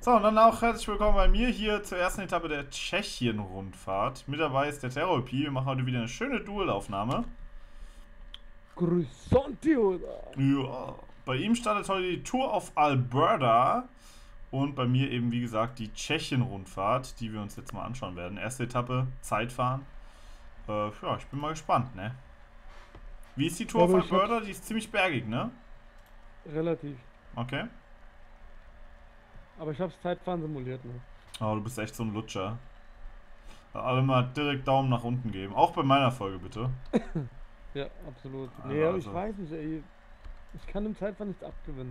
So, und dann auch herzlich willkommen bei mir hier zur ersten Etappe der Tschechien-Rundfahrt. Mit dabei ist der Terror-Pi. Wir machen heute wieder eine schöne Duelaufnahme. Grüßonti, oder? Ja, bei ihm startet heute die Tour of Alberta. Und bei mir eben, wie gesagt, die Tschechien-Rundfahrt, die wir uns jetzt mal anschauen werden. Erste Etappe, Zeitfahren. Ja, ich bin mal gespannt, ne? Wie ist die Tour of Aber ich hab's Alberta? Die ist ziemlich bergig, ne? relativ. Okay. Aber ich hab's Zeitfahren simuliert, ne? Oh, du bist echt so ein Lutscher. Alle mal direkt Daumen nach unten geben. Auch bei meiner Folge, bitte. Ja, absolut. Nee, aber ich Also, weiß nicht, ey. Ich kann dem Zeitfahren nichts abgewinnen.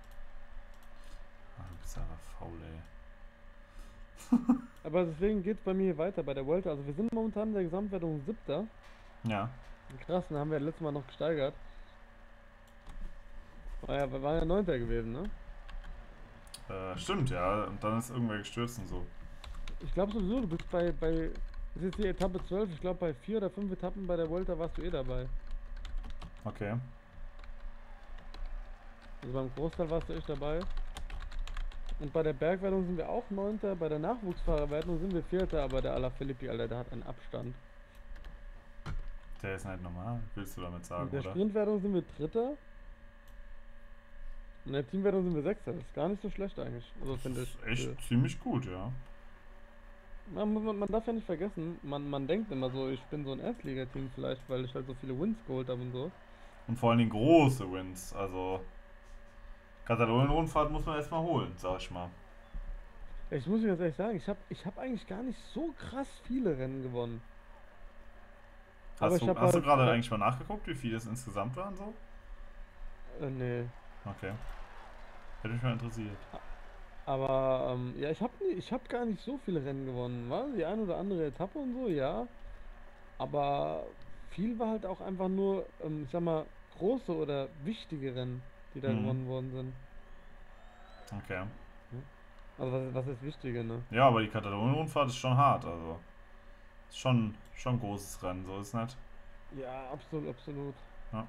du bist einfach faul, ey. Aber deswegen geht's bei mir hier weiter bei der Vuelta. Also wir sind momentan in der Gesamtwertung Siebter. Ja. Krass, den haben wir letztes Mal noch gesteigert. Wir waren ja Neunter gewesen, ne? Stimmt, ja. Und dann ist irgendwer gestürzt und so. Ich glaube sowieso, du bist das ist jetzt die Etappe 12. Ich glaube bei 4 oder 5 Etappen bei der Vuelta warst du eh dabei. Okay. Also beim Großteil warst du echt dabei. Und bei der Bergwertung sind wir auch Neunter, bei der Nachwuchsfahrerwertung sind wir Vierter, aber der Alaphilippi, Alter, der hat einen Abstand. Der ist nicht normal, willst du damit In sagen, der oder? Sprintwertung sind wir Dritter, in der Teamwertung sind wir Sechster. Das ist gar nicht so schlecht eigentlich, also Das finde ist ich. echt ziemlich gut, ja. Man darf ja nicht vergessen, man denkt immer so, ich bin so ein Erstligateam vielleicht, weil ich halt so viele Wins geholt habe und so. Und vor allen Dingen große Wins. Also, Katalonien-Rundfahrt muss man erstmal holen, sag ich mal. Ich muss mir ganz ehrlich sagen, ich hab eigentlich gar nicht so krass viele Rennen gewonnen. Aber ich habe Hast du halt, gerade eigentlich mal nachgeguckt, wie viele es insgesamt waren so? nee. Okay. Hätte mich mal interessiert. Aber ja, ich hab gar nicht so viele Rennen gewonnen, war die ein oder andere Etappe und so, ja. Aber viel war halt auch einfach nur, ich sag mal, große oder wichtige Rennen, die da Mhm. gewonnen worden sind. Okay. Hm? Also was ist wichtige, ne? Ja, aber die Katalonien-Rundfahrt ist schon hart, also. Ist schon ein großes Rennen, so ist es nicht. Ja, absolut, absolut. Ja.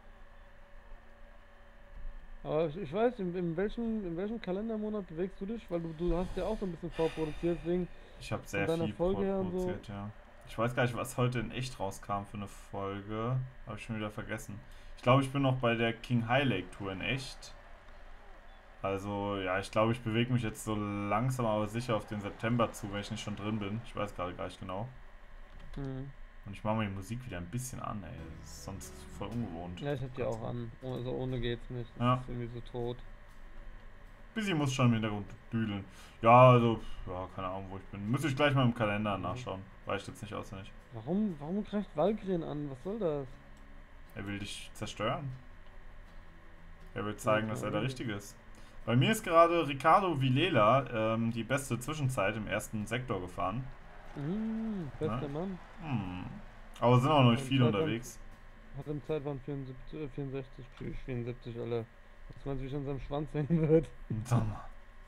Aber ich weiß, in welchem Kalendermonat bewegst du dich? Weil du hast ja auch so ein bisschen vorproduziert, deswegen Ich habe von sehr deiner viel Folge her und so. produziert, ja. Ich weiß gar nicht, was heute in echt rauskam für eine Folge. Habe ich schon wieder vergessen. Ich glaube, ich bin noch bei der King High Lake Tour in echt. Also, ja, ich glaube, ich bewege mich jetzt so langsam aber sicher auf den September zu, wenn ich nicht schon drin bin. Ich weiß gerade gar nicht genau. Hm. Und ich mache mal die Musik wieder ein bisschen an, ey. Das ist sonst voll ungewohnt. Ja, ich hab die Kannst auch du. an. Also ohne geht's nicht. Das Ja, ist irgendwie so tot. bisschen muss schon im Hintergrund düdeln. Ja, also, ja, keine Ahnung, wo ich bin. Müsste ich gleich mal im Kalender Mhm. nachschauen. Weiß ich jetzt nicht auswendig. Warum greift Valkyrie an? Was soll das? Er will dich zerstören. Er will Ja, zeigen, keine dass er der Ahnung. Richtige ist. Bei mir ist gerade Ricardo Villela die beste Zwischenzeit im ersten Sektor gefahren. Ne? Bester Mann. Hm. Aber sind auch noch Hat nicht im viele Zeitfahren, unterwegs. hat im Zeitfahren 74, 64, tschüss, 74, alle. Was meinst du, wie ich an seinem Schwanz hängen wird? Sag mal.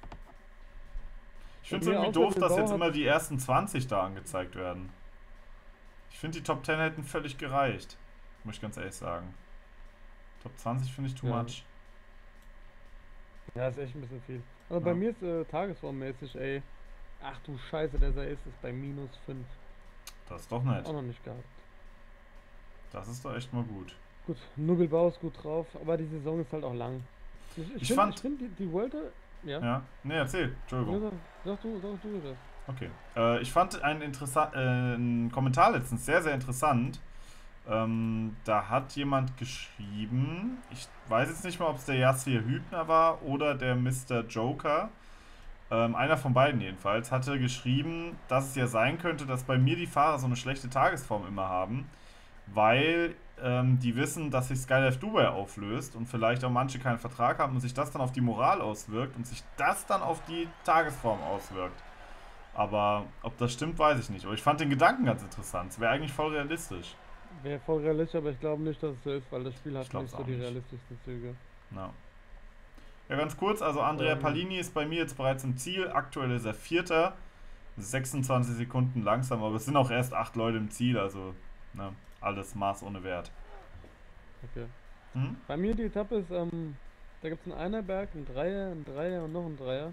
Ich Bei finde es mir irgendwie außer doof, dass Bilbao jetzt hat. immer die ersten 20 da angezeigt werden. Ich finde, die Top 10 hätten völlig gereicht. Muss ich ganz ehrlich sagen. Top 20 finde ich too Ja, much. ja, ist echt ein bisschen viel. Also bei Ja. mir ist tagesformmäßig, ey. Ach du Scheiße, der Sais ist bei -5. Das ist doch Auch nett. noch nicht gehabt. Das ist doch echt mal gut. Gut, Nubbelbau ist gut drauf, aber die Saison ist halt auch lang. Ich Ich finde, ich fand. find die Vuelta. Ja. Ja. Nee, erzähl. Ja, Entschuldigung. sag du das. Okay. Ich fand einen Kommentar letztens sehr, sehr interessant. Da hat jemand geschrieben, ich weiß jetzt nicht mal, ob es der Jassir Hübner war oder der Mr. Joker. Einer von beiden jedenfalls, hatte geschrieben, dass es ja sein könnte, dass bei mir die Fahrer so eine schlechte Tagesform immer haben, weil die wissen, dass sich Skydive Dubai auflöst und vielleicht auch manche keinen Vertrag haben und sich das dann auf die Moral auswirkt und sich das dann auf die Tagesform auswirkt. Aber ob das stimmt, weiß ich nicht. Aber ich fand den Gedanken ganz interessant. Es wäre eigentlich voll realistisch. Wäre voll realistisch, aber ich glaube nicht, dass es so ist, weil das Spiel Ich hat glaube es nicht so auch die nicht. realistischsten Züge. Ja. Ja, ganz kurz, also Andrea Ähm, Palini ist bei mir jetzt bereits im Ziel. Aktuell ist er Vierter. 26 Sekunden langsam, aber es sind auch erst 8 Leute im Ziel, also ne, alles Maß ohne Wert. okay. Hm? Bei mir die Etappe ist, da gibt es einen Einerberg, einen Dreier und noch einen Dreier.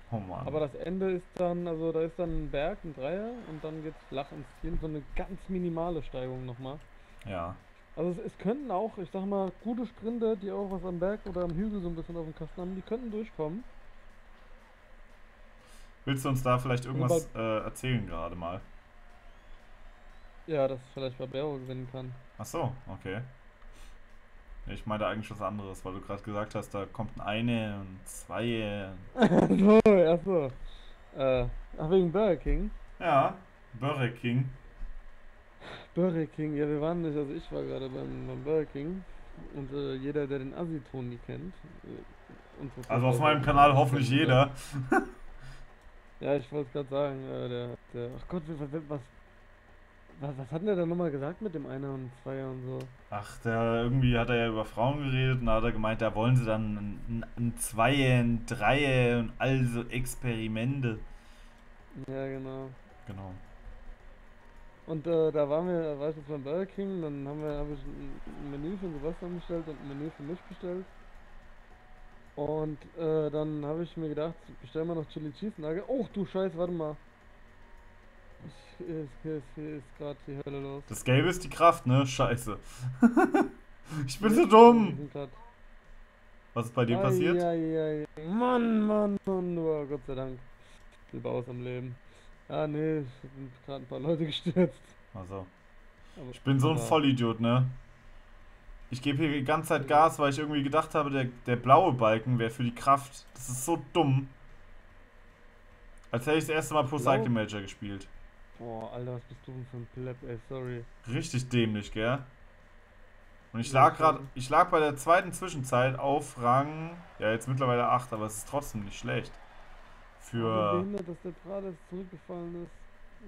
Oh Mann. Aber das Ende ist dann, also da ist dann ein Berg, ein Dreier und dann geht's flach ins Ziel. So eine ganz minimale Steigung nochmal. Ja. Also es könnten auch, ich sag mal, gute Sprinter, die auch was am Berg oder am Hügel so ein bisschen auf dem Kasten haben, die könnten durchkommen. Willst du uns da vielleicht Also bei, irgendwas erzählen gerade mal? ja, dass vielleicht Barbero gewinnen kann. Ach so, okay. Ich meinte eigentlich was anderes, weil du gerade gesagt hast, da kommt ein eine und zwei. So, ach so. Ach, wegen Burger King. Ja, Burger King. Burger King, ja, wir waren nicht, also ich war gerade beim Burger King. Und jeder, der den Assi-Toni kennt, unsere Also auf Zuschauer meinem sollten den Kanal auch hoffentlich kennen, oder? jeder. Ja, ich wollte gerade sagen, ach Gott, was hat denn der da nochmal gesagt mit dem Einer und Zweier und so? Ach, irgendwie hat er ja über Frauen geredet und da hat er gemeint, da wollen sie dann ein Zweier, ein Dreier und all so Experimente. Ja, genau. Genau. Und da war ich jetzt beim Burger King, dann habe ich ein Menü für Sebastian bestellt und ein Menü für mich bestellt. Und dann habe ich mir gedacht, bestell mal noch Chili Cheese Nugget. Oh du Scheiß, warte mal. Hier ist gerade die Hölle los. Das Gelbe ist die Kraft, ne? Scheiße. Ich bin Ja, so wir dumm. sind gerade. Was ist bei dir passiert? Eieiei. Mann. Oh, Gott sei Dank. Lieber aus am Leben. Ja, nee, es sind gerade ein paar Leute gestürzt. Also, Aber, ich bin so ein aber Vollidiot, ne? Ich gebe hier die ganze Zeit Gas, weil ich irgendwie gedacht habe, der blaue Balken wäre für die Kraft. Das ist so dumm. Als hätte ich das erste Mal Pro blau. Cycling Manager gespielt. Boah, Alter, was bist du denn für ein Pleb, ey, sorry. Richtig dämlich, gell? Und Ja, schon. ich lag bei der zweiten Zwischenzeit auf Rang, ja jetzt mittlerweile 8, aber es ist trotzdem nicht schlecht. Oh, wie Für, behindert, dass der Prades zurückgefallen ist.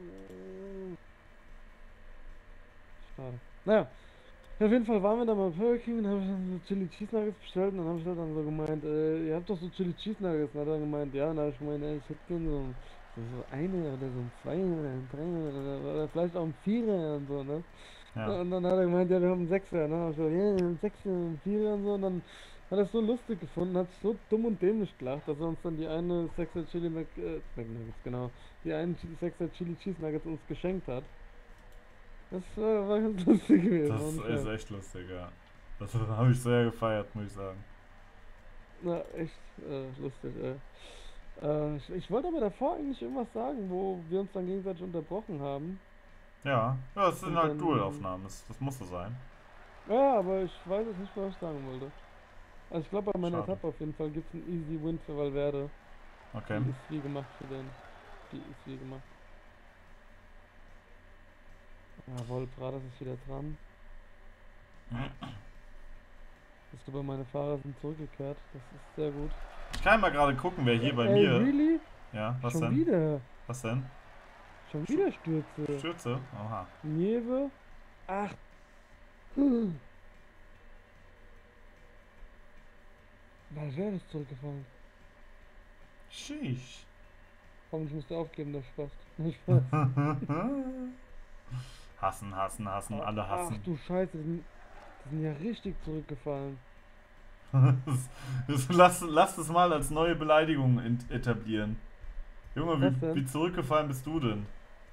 Schade. Naja, ja, auf jeden Fall waren wir da mal bei Burger King und habe ich dann so Chili Cheese Nuggets bestellt und dann habe ich halt dann so gemeint, ihr habt doch so Chili Cheese Nuggets. Und dann hat er gemeint, ja, und dann habe ich gemeint, ey, ich hätte gerne so eine oder so ein Zweier oder ein Dreier oder vielleicht auch ein Vierer und so, ne? ja. Und dann hat er gemeint, ja, wir haben einen Sechser, ne? Und ich so, ja, einen Sechser, einen Vierer und so. Und dann hat er es so lustig gefunden, hat so dumm und dämlich gelacht, dass er uns dann die eine Sechser Chili McNuggets, genau, die einen Sechser Chili Cheese Nuggets uns geschenkt hat. Das war ganz lustig gewesen, Das ohne ist Scheiß. echt lustig, ja. Das habe ich sehr gefeiert, muss ich sagen. Na, echt lustig, ey. Ich wollte aber davor eigentlich irgendwas sagen, wo wir uns dann gegenseitig unterbrochen haben. Ja, ja, es sind Und halt dann. Dual-Aufnahmen, das muss so sein. Ja, aber ich weiß jetzt nicht, was ich sagen wollte. Also ich glaube, bei meiner Schade. Etappe auf jeden Fall gibt es einen Easy Win für Valverde. Okay. Die ist wie gemacht für den. Die ist wie gemacht. Jawohl, Pradas ist wieder dran. Ich glaube, meine Fahrer sind zurückgekehrt. Das ist sehr gut. Ich kann mal gerade gucken, wer hier bei Ey, mir. really? Ja, was Schon denn? wieder? Was denn? Schon Stu- wieder Stürze? Stürze? Oha. Nieve? Ach. Valverde ist zurückgefallen. Sheesh. Komm, ich musste aufgeben, der Spaß. Nicht Spaß. Hassen, alle Ach hassen. du Scheiße, die sind ja richtig zurückgefallen. Lass es mal als neue Beleidigung etablieren. Junge, Was wie denn? zurückgefallen bist du denn?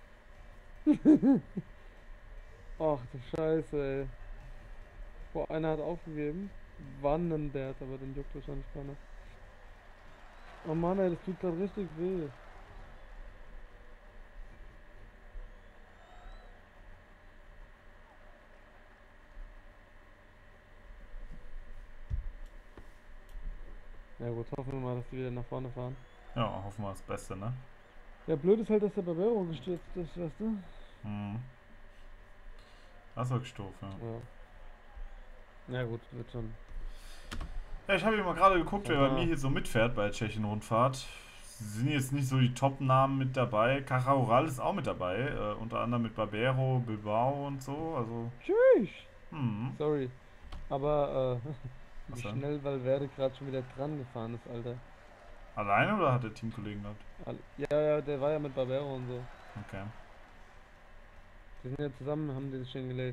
Ach du Scheiße, ey. Boah, einer hat aufgegeben. Wannenbert, aber den juckt wahrscheinlich keiner. Oh Mann, ey, das tut gerade richtig weh. Ja gut, hoffen wir mal, dass die wieder nach vorne fahren. Ja, hoffen wir das Beste, ne? Ja, blöd ist halt, dass der Barbero gestürzt ist, weißt du? Hm. Das war doof, ja. Ja. Ja gut, wird schon. Ja, ich habe hier mal gerade geguckt, wer Sag bei mir mal. hier so mitfährt bei der Tschechien-Rundfahrt. Sind jetzt nicht so die Top-Namen mit dabei. Caja ist auch mit dabei. Unter anderem mit Barbero, Bilbao und so. Also, Tschüss! hm. Sorry. Aber, wie Was denn? schnell Valverde gerade schon wieder dran gefahren ist, Alter. Alleine oder hat der Teamkollegen gehabt? Ja, der war ja mit Barbero und so. Okay. Die sind ja zusammen, haben die sich schon gelegt.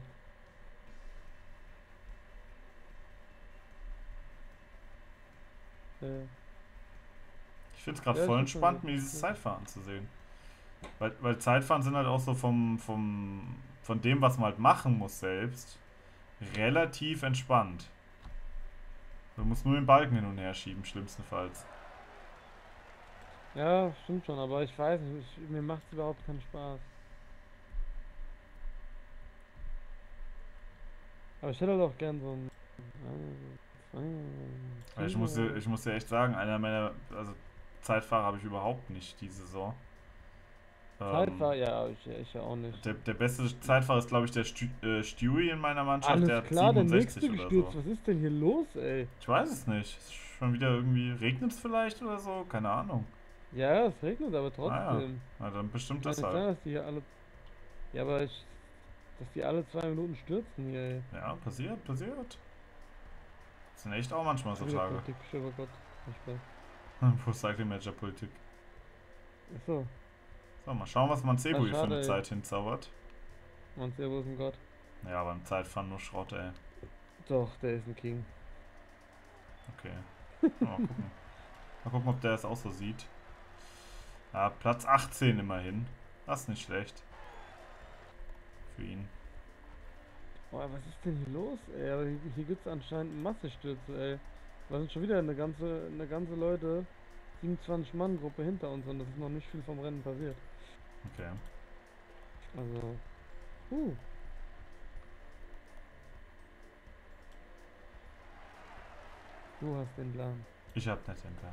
Ja. Ich finde es gerade Ja, ich voll hab schon entspannt, mir gesagt. dieses Zeitfahren zu sehen. Weil Zeitfahren sind halt auch so von dem, was man halt machen muss selbst, relativ entspannt. Du musst nur den Balken hin und her schieben, schlimmstenfalls. Ja, stimmt schon, aber ich weiß nicht, mir macht es überhaupt keinen Spaß. Aber ich hätte halt auch gern so ein Aber Team. ich muss dir echt sagen, einer meiner, also Zeitfahrer habe ich überhaupt nicht die Saison. Zeit Ähm, war, ja, ich ja auch nicht. der beste Zeitfahrer ist, glaube ich, der Stewie in meiner Mannschaft, der Alles hat klar, der 67 nächste oder gestürzt. so. Was ist denn hier los, ey? Ich weiß es nicht. Ist schon wieder irgendwie, regnet es vielleicht oder so? Keine Ahnung. Ja, es regnet, aber Naja, trotzdem. na dann bestimmt Kann nicht deshalb. sein, dass die hier alle. Ja, aber dass die alle 2 Minuten stürzen hier, ey. Ja, passiert, passiert. Das sind echt auch manchmal so Schon wieder Tage. Politik, oh Gott. Nicht Spaß. Pro Cycling Manager Politik. Achso. So, mal schauen, was Mancebo Ah, hier für eine schade, ey. Zeit hinzaubert. Man Servus ein Gott. Ja, beim Zeitfahren nur Schrott, ey. Doch, der ist ein King. Okay. Mal gucken. Mal gucken, ob der es auch so sieht. Ja, Platz 18 immerhin. Das ist nicht schlecht. Für ihn. Boah, was ist denn hier los, ey? Aber hier gibt's anscheinend Massestürze, ey. Wir sind schon wieder eine ganze Leute, 27-Mann-Gruppe hinter uns und es ist noch nicht viel vom Rennen passiert. Okay. Also, uh, du hast den Plan. Ich hab nicht den Plan.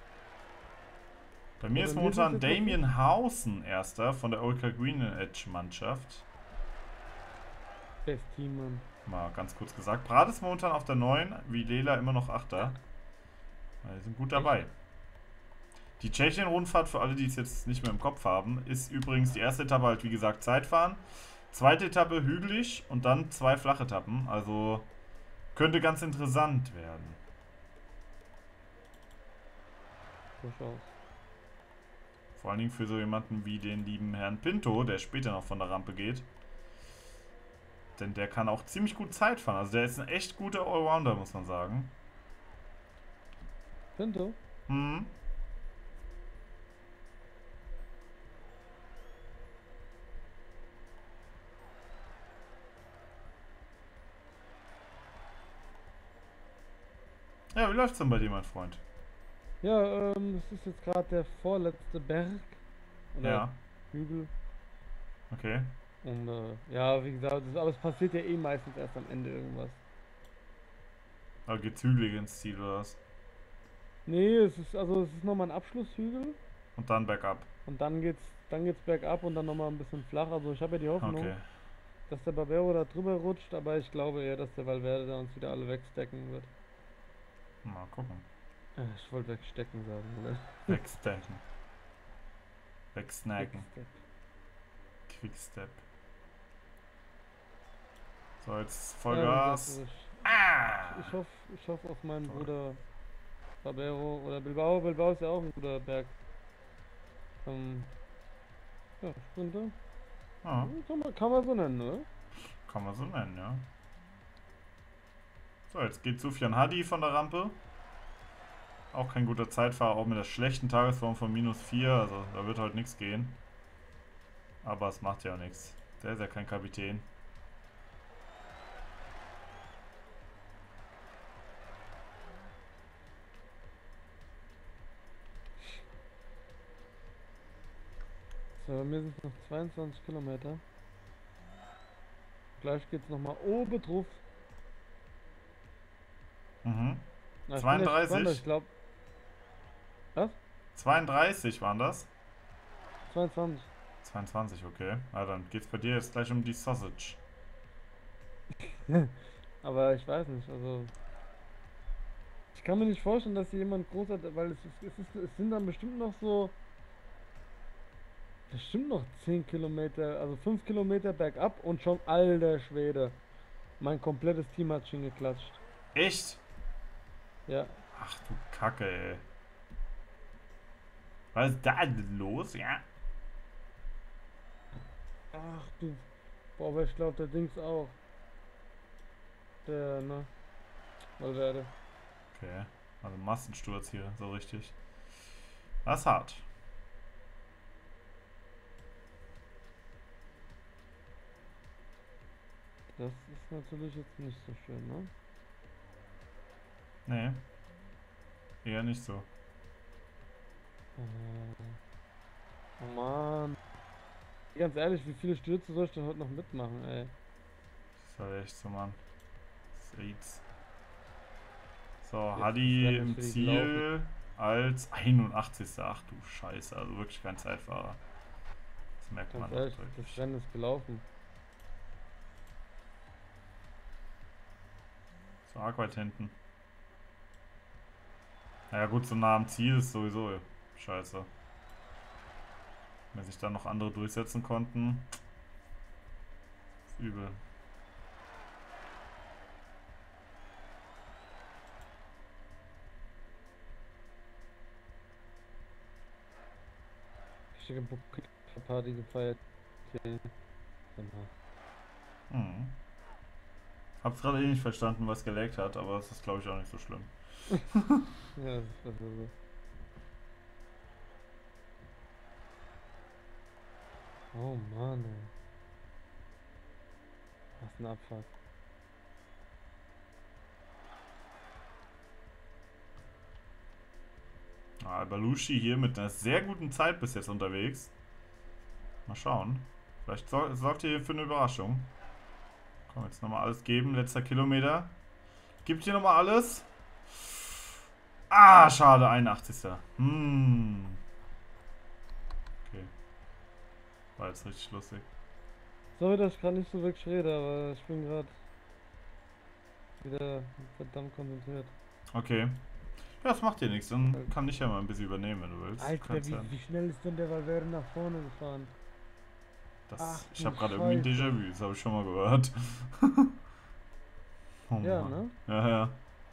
Bei mir Ja, ist bei mir sind's momentan jetzt noch Damien Hausen erster von der Ultra Green Edge Mannschaft. Best Team, Mann. Mal ganz kurz gesagt. Brat ist momentan auf der 9, wie Lela immer noch Achter. Die sind gut dabei. Die Tschechien-Rundfahrt, für alle, die es jetzt nicht mehr im Kopf haben, ist übrigens die erste Etappe halt wie gesagt Zeitfahren. Zweite Etappe hügelig und dann 2 Flachetappen. Also könnte ganz interessant werden. Durchaus. Vor allen Dingen für so jemanden wie den lieben Herrn Pinto, der später noch von der Rampe geht. Denn der kann auch ziemlich gut Zeit fahren. Also der ist ein echt guter Allrounder, muss man sagen. Pinto? Hm. Ja, wie läuft's denn bei dir, mein Freund? Ja, das ist jetzt gerade der vorletzte Berg. Oder Ja, Hügel. okay. Und ja, wie gesagt, aber es passiert ja eh meistens erst am Ende irgendwas. Aber geht's hügelig ins Ziel oder was? Nee, es ist nochmal ein Abschlusshügel Und dann bergab. und dann geht's bergab und dann nochmal ein bisschen flach. Also ich habe ja die Hoffnung, Okay. dass der Barbero da drüber rutscht, aber ich glaube eher, dass der Valverde da uns wieder alle wegstecken wird. Mal gucken. Ich wollte wegstecken sagen, oder? Wegstacken. Wegsnacken. Wegsteck. Quickstep. So, jetzt Ja, wie Vollgas. gesagt, also Ah! ich hoffe auf meinen Toll. Bruder Barbero oder Bilbao. Bilbao ist ja auch ein guter Berg. Ja, Sprinter. Ja, Kann man so nennen, oder? kann man so nennen, ja. So, jetzt geht Sufjan Hadi von der Rampe. Auch kein guter Zeitfahrer, auch mit der schlechten Tagesform von -4. Also da wird heute nichts gehen. Aber es macht ja auch nichts. Der ist ja kein Kapitän. So, bei mir sind es noch 22 Kilometer. Gleich geht's nochmal oben drauf. Mhm. Na, ich bin echt gespannt, 32? ich glaube. Was? 32 waren das? 22. 22, okay. Na, dann geht's bei dir jetzt gleich um die Sausage. Aber ich weiß nicht, also. Ich kann mir nicht vorstellen, dass hier jemand großartig. Weil es sind dann bestimmt noch so. Bestimmt noch 10 Kilometer, also 5 Kilometer bergab und schon alter Schwede. Mein komplettes Team hat schon geklatscht. Echt? Ja. Ach du Kacke, ey. Was ist da denn los? Ja. Ach du. Boah, aber ich glaube, der Dings auch. Der, ne? Valverde. Okay. Also Massensturz hier, so richtig. Das ist hart. Das ist natürlich jetzt nicht so schön, ne? Nee, eher nicht so. Oh Mann. Ganz ehrlich, wie viele Stürze soll ich denn heute noch mitmachen, ey? Das ist halt echt so, Mann. Seeds. So, Das Hadi Rennen ist im für die gelaufen. Ziel als 81. Ach du Scheiße, also wirklich kein Zeitfahrer. Das merkt Ganz man doch ehrlich, das deutlich. Rennen ist gelaufen. So arg weit hinten. Naja gut, so nah am Ziel ist sowieso scheiße. Wenn sich dann noch andere durchsetzen konnten, ist übel. Richtige Party gefeiert. Hier. Genau. Hm. Hab's gerade eh nicht verstanden, was gelaggt hat, aber es ist glaube ich auch nicht so schlimm. Ja, das ist besser so. Oh Mann, ey. Was ein Abfuck. Balushi hier mit einer sehr guten Zeit bis jetzt unterwegs. Mal schauen. Vielleicht sorgt ihr hier für eine Überraschung. Komm, jetzt nochmal alles geben. Letzter Kilometer. Gibt hier nochmal alles? Ah, schade. 81. Okay. War jetzt richtig lustig. Sorry, dass ich gerade nicht so wirklich rede, aber ich bin gerade wieder verdammt konzentriert. Okay. Ja, das macht dir nichts. Dann kann ich ja mal ein bisschen übernehmen, wenn du willst. Du Alter, kannst ja. wie schnell ist denn der Valverde nach vorne gefahren? Ach Ich du habe gerade irgendwie ein Scheiße. Déjà-vu. Das habe ich schon mal gehört. Oh Ja, Mann. ne? Ja, ja.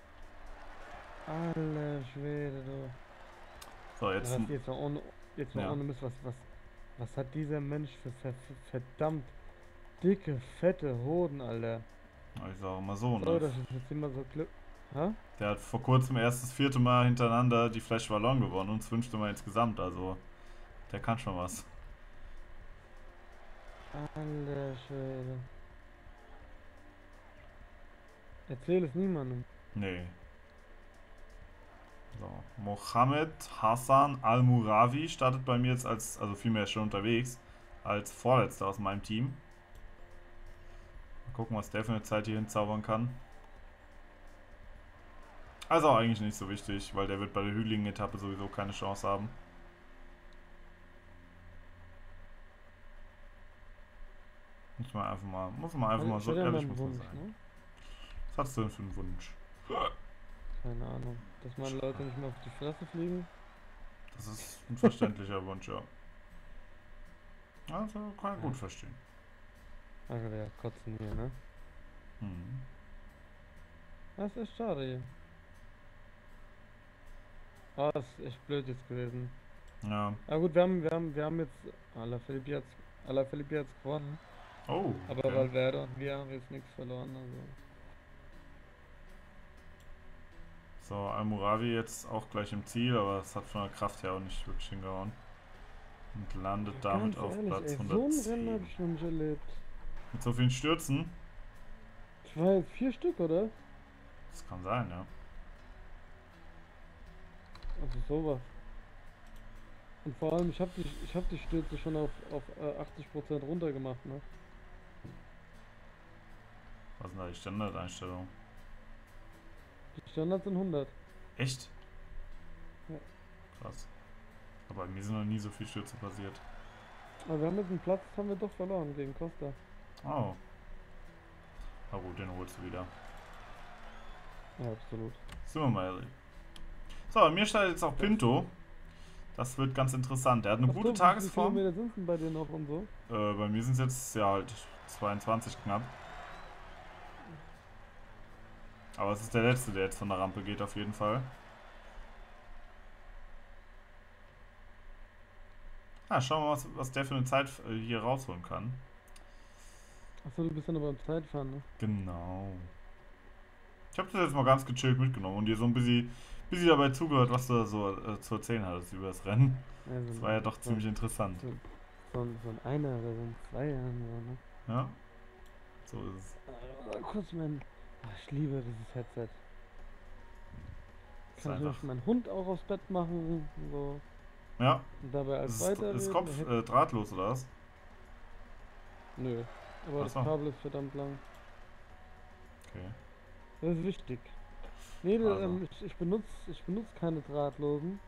Alter Schwede, du. So, Ja, jetzt. jetzt mal Ja. ohne Mist, was hat dieser Mensch für verdammt dicke, fette Hoden, Alter? Ich sage mal so, So, ne? dass ich jetzt immer so Glück. Hä? Der hat vor kurzem erst das 4. Mal hintereinander die Flash Ballon gewonnen und das 5. Mal insgesamt. Also, der kann schon was. Alter Schwede. Erzähl es niemandem. Nee. So. Mohammed Hassan Al-Muravi startet bei mir jetzt also vielmehr schon unterwegs, als Vorletzter aus meinem Team. Mal gucken, was der für eine Zeit hier hinzaubern kann. Also eigentlich nicht so wichtig, weil der wird bei der hügeligen Etappe sowieso keine Chance haben. Muss man einfach mal Ich so hatte ja ehrlich meinen muss man Wunsch, sein. ne? Was hast du denn für einen Wunsch? Keine Ahnung. Dass meine Leute nicht mehr auf die Fresse fliegen. Das ist ein verständlicher Wunsch, ja. Also kann ich Ja, gut verstehen. einfach ja kotzen hier, ne? Mhm. Das ist echt schade hier. Ah, das ist echt blöd jetzt gewesen. Ja. Aber gut, wir haben jetzt Alaphilippe jetzt gewonnen. Oh, Aber okay. Valverde und wir haben jetzt nichts verloren. Also. So, Al-Muravi jetzt auch gleich im Ziel, aber es hat von der Kraft her auch nicht wirklich hingehauen. Und landet damit Ganz auf ehrlich, Platz ey, so ein Rennen 110. habe ich noch nicht erlebt. Mit so vielen Stürzen? Ich war jetzt 4 Stück, oder? Das kann sein, ja. Also sowas. Und vor allem, ich hab die Stürze schon auf 80% runtergemacht, ne? Was sind da die Standardeinstellungen? Die Standards sind 100. Echt? Ja. Krass. Aber bei mir sind noch nie so viele Stürze passiert. Aber wir haben jetzt einen Platz, haben wir doch verloren gegen Costa. Oh. Na gut, den holst du wieder. Ja, absolut. Sind wir mal ehrlich. So, bei mir startet jetzt auch Pinto. Das wird ganz interessant. Der hat eine Ach gute so, wie viele Tagesform. Kilometer sind denn bei dir noch und so? Bei mir sind es jetzt ja halt 22 knapp. Aber es ist der letzte, der jetzt von der Rampe geht, auf jeden Fall. Schauen wir mal, was der für eine Zeit hier rausholen kann. Achso, du bist dann aber beim Zeitfahren, ne? Genau. Ich habe das jetzt mal ganz gechillt mitgenommen und dir so ein Bis ich dabei zugehört, was du da so zu erzählen hattest über das Rennen. Ja, Das war ja doch ziemlich interessant. so ein einer oder so ein Zweier, so, ne? Ja, so ist es. Kurz ich liebe dieses Headset. Ist Kann ich einfach. nämlich meinen Hund auch aufs Bett machen, so, Ja, und dabei als ist weiterreden. Kopf drahtlos oder was? Nö, aber das Achso, Kabel ist verdammt lang. okay. Das ist wichtig. Nee, Also, ich benutze keine drahtlosen,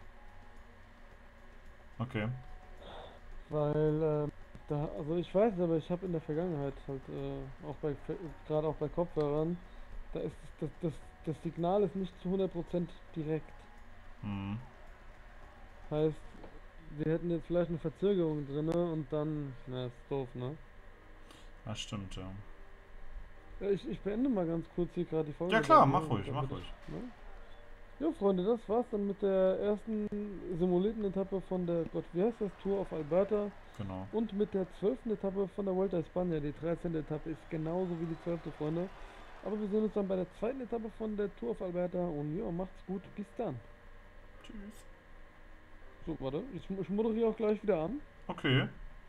okay. weil also ich weiß es, aber ich habe in der Vergangenheit halt auch gerade auch bei Kopfhörern, da ist das Signal ist nicht zu 100% direkt. Hm, Heißt, wir hätten jetzt vielleicht eine Verzögerung drinne und dann, na, ist doof, ne? das stimmt, ja. Ja, ich beende mal ganz kurz hier gerade die Ja Folge bei klar, dir, mach ruhig, mach damit ruhig. ne? Ja, Freunde, das war's dann mit der ersten simulierten Etappe von der, Gott, wie heißt das, Tour of Alberta Genau. und mit der 12. Etappe von der Vuelta a España. Die 13. Etappe ist genauso wie die 12., Freunde. Aber wir sehen uns dann bei der zweiten Etappe von der Tour of Alberta und ja, macht's gut, bis dann. Tschüss. So, warte, ich moderiere auch gleich wieder an. Okay.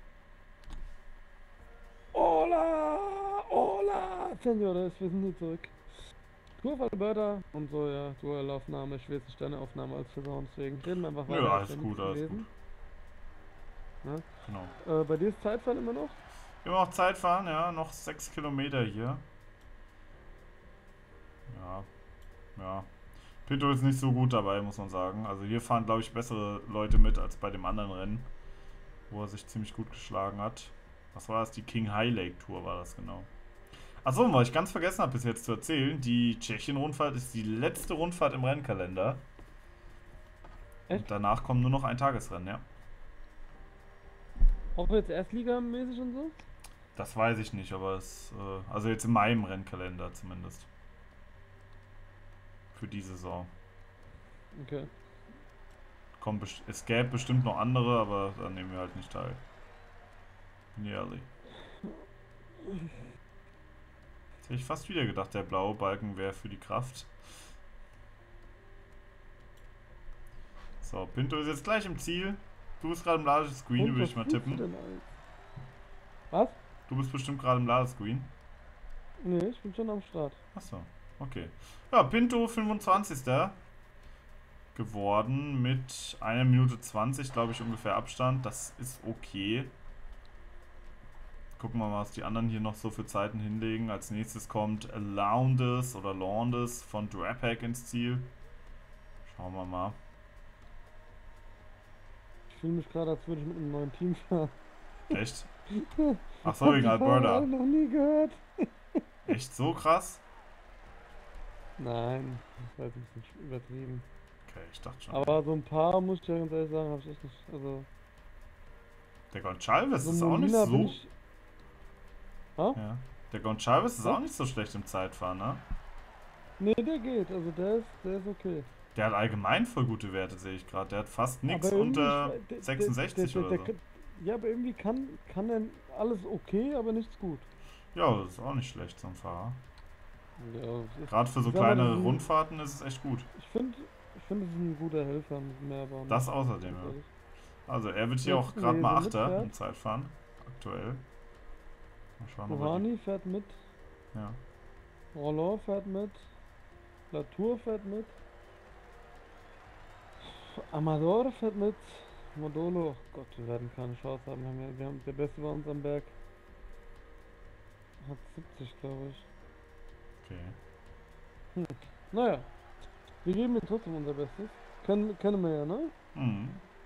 Hola, hola, Senores, wir sind hier zurück. Tour of Alberta und so, ja, Duellaufnahme, ich will jetzt nicht deine Aufnahme als versauen, deswegen reden wir einfach Nö, weiter, ich alles will gut, nichts alles gut. lesen. Ne? Genau. Bei dir ist Zeitfahren immer noch? Immer noch Zeit fahren, ja, noch 6 Kilometer hier. Ja, ja. Pinto ist nicht so gut dabei, muss man sagen. Also hier fahren, glaube ich, bessere Leute mit als bei dem anderen Rennen, wo er sich ziemlich gut geschlagen hat. Was war das? Die King High Lake Tour war das genau. Achso, was ich ganz vergessen habe bis jetzt zu erzählen, die Tschechien-Rundfahrt ist die letzte Rundfahrt im Rennkalender. Echt? Und danach kommen nur noch Eintagesrennen, ja. Auch jetzt Erstligamäßig und so? Das weiß ich nicht, aber es, also jetzt in meinem Rennkalender zumindest. Für die Saison. Okay. Es gäbe bestimmt noch andere, aber da nehmen wir halt nicht teil. Bin ich ehrlich. Jetzt hätte ich fast wieder gedacht, der blaue Balken wäre für die Kraft. So, Pinto ist jetzt gleich im Ziel. Du bist gerade im Ladescreen, Und würde was ich mal tust du tippen. denn alles? Was? Du bist bestimmt gerade im Ladescreen. Nee, ich bin schon am Start. Achso, okay. Ja, Pinto 25. geworden mit 1 Minute 20, glaube ich, ungefähr Abstand. Das ist okay. Gucken wir mal, was die anderen hier noch so für Zeiten hinlegen. Als nächstes kommt Lowndes oder Laundes von Drapack ins Ziel. Schauen wir mal. Ich fühle mich gerade, als würde ich mit einem neuen Team fahren. Echt? Ach so, wegen Die Fahrer Alberta. alle noch nie gehört. Echt so krass? Nein, das war jetzt ein bisschen übertrieben. Okay, ich dachte schon. Aber so ein paar, muss ich ja ganz ehrlich sagen, habe ich echt nicht. Also, Der Gonçalves so ist auch nicht Molina bin so. ich. Ha? Ja. Der Gonçalves ist Was? auch nicht so schlecht im Zeitfahren, ne? Nee, der geht, also der ist okay. Der hat allgemein voll gute Werte, sehe ich gerade. Der hat fast nichts Aber irgendwie, unter 66 oder so. ja, aber irgendwie kann er alles okay, aber nichts gut. Ja, das ist auch nicht schlecht, so ein Fahrer. Ja, Gerade für so ich sag mal, kleinere Rundfahrten ist es echt gut. ich finde, es ist ein guter Helfer mit Mehrbaum. Das außerdem, ja. Ehrlich. Also er wird hier Ja, auch gerade mal lesen, Achter mitfährt. im Zeitfahren. Aktuell. Mal schauen, ob er Rouhani fährt mit, die... Ja. Roland fährt mit, Latour fährt mit, Amador fährt mit, Modolo, oh Gott, wir werden keine Chance haben. Wir haben der Beste bei uns am Berg. Hat 70, glaube ich. Okay. Naja, wir geben ihm trotzdem unser Bestes. Kennen wir ja, ne? Mhm.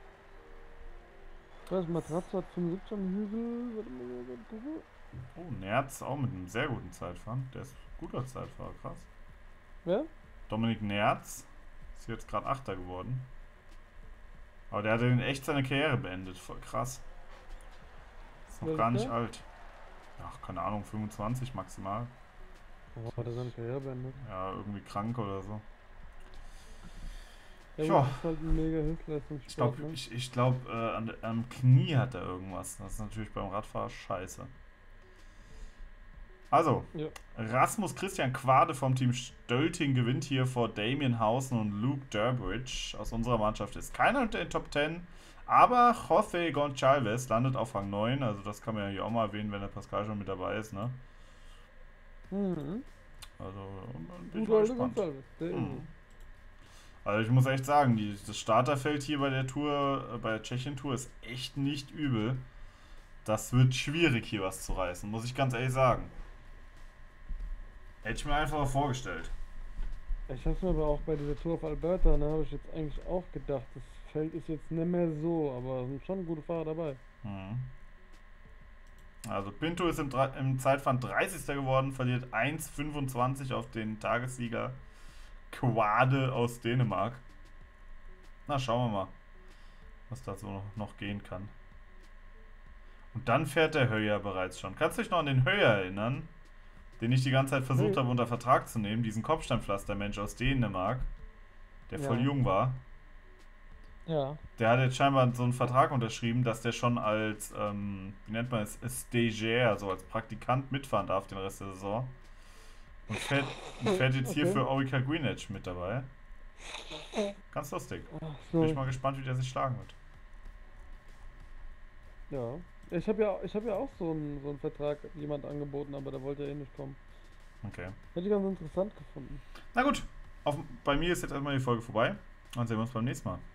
Ich weiß, Matratze hat 75 am Hügel. Warte mal, warte, gucke. Oh, Nerz auch mit einem sehr guten Zeitfahren. Der ist ein guter Zeitfahrer, krass. Wer? Dominik Nerz ist jetzt gerade Achter geworden. Aber der hat in echt seine Karriere beendet. Voll krass. Ist noch Wer gar ist nicht der? alt. Ach, keine Ahnung, 25 maximal. Oh, hat er seine Karriere beendet? Ja, irgendwie krank oder so. Ja, Ja. gut, das ist halt ein mega Hilfsleistungssport, ne? Ich glaub, am Knie hat er irgendwas. Das ist natürlich beim Radfahrer scheiße. Also, Ja. Rasmus Christian Quade vom Team Stölting gewinnt hier vor Damien Housen und Luke Durbridge aus unserer Mannschaft. Ist keiner unter den Top 10, aber José Gonçalves landet auf Rang 9. Also das kann man ja hier auch mal erwähnen, wenn der Pascal schon mit dabei ist, ne? Mhm. Also, bin ich Guter mal alte gespannt. González, der ist Mhm. Also ich muss echt sagen, das Starterfeld hier bei der Tour, bei der Tschechien-Tour ist echt nicht übel. Das wird schwierig, hier was zu reißen, muss ich ganz ehrlich sagen. Hätte ich mir einfacher vorgestellt. es. Ich hab's mir aber auch bei dieser Tour auf Alberta, ne, habe ich jetzt eigentlich auch gedacht, das Feld ist jetzt nicht mehr so, aber es sind schon gute Fahrer dabei. Mhm. Also Pinto ist im Zeitfahren 30. geworden, verliert 1,25 auf den Tagessieger Quade aus Dänemark. Na, schauen wir mal, was da so noch gehen kann. Und dann fährt der Höyer bereits schon. Kannst du dich noch an den Höyer erinnern, den ich die ganze Zeit versucht Hey, habe unter Vertrag zu nehmen? Diesen Kopfsteinpflastermensch aus Dänemark, der voll ja, jung war. ja. Der hat jetzt scheinbar so einen Vertrag unterschrieben, dass der schon als, wie nennt man es, Stagiaire, also als Praktikant mitfahren darf den Rest der Saison. Und fährt jetzt hier Okay. für Orica Greenwich mit dabei. Ganz lustig. Ach Bin ich so, mal gespannt, wie der sich schlagen wird. ja. Ich hab ja auch so einen Vertrag jemand angeboten, aber der wollte ja eh nicht kommen. Okay. Hätte ich ganz interessant gefunden. Na gut, bei mir ist jetzt erstmal die Folge vorbei. Dann sehen wir uns beim nächsten Mal.